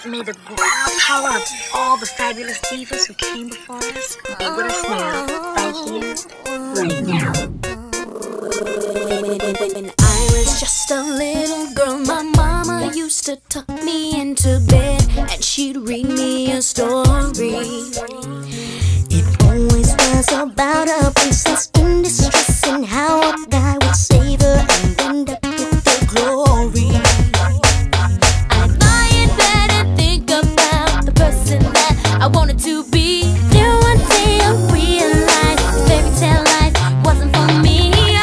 May the ground power of all the fabulous divas who came before us be with us now, right here, right now. When I was just a little girl, my mama used to tuck me into bed and she'd read me a story. It always was about a princess in distress and how a guy would save her and end up with the glory. I'd lie in bed and think about the person that I wanted to be. Then one day I realized fairy tale life wasn't for me.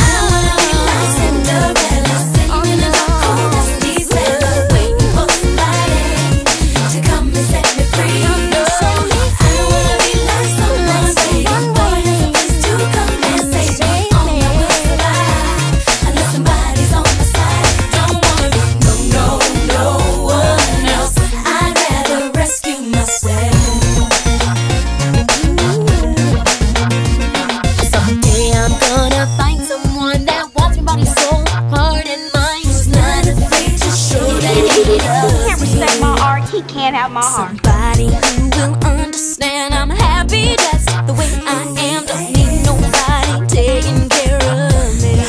He can't have my heart. Somebody who will understand I'm happy just the way I am. Don't need nobody taking care of me.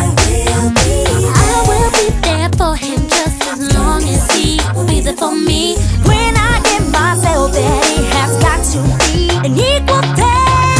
I will be there for him just as long as he will be there for me. When I give myself that he has got to be an equal pay.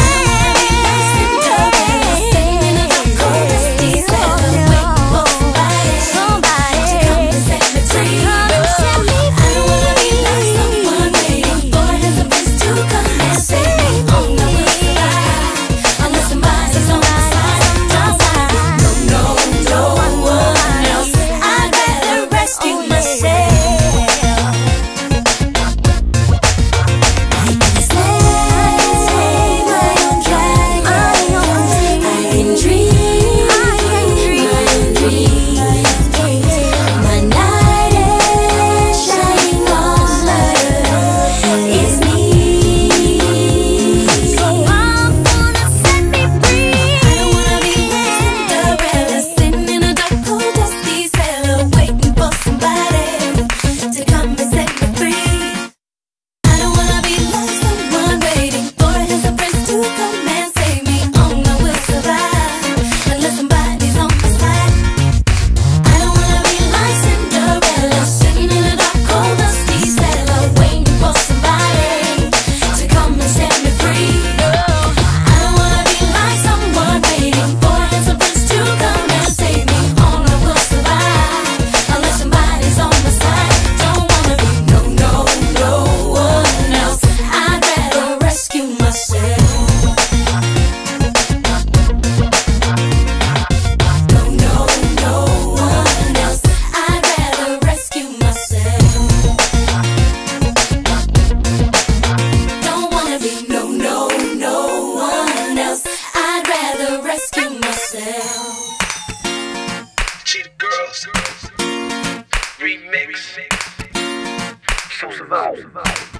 Cheetah Girls Remix. So survive.